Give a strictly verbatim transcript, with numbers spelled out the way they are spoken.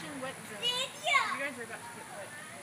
wet zone. You guys are about to get wet.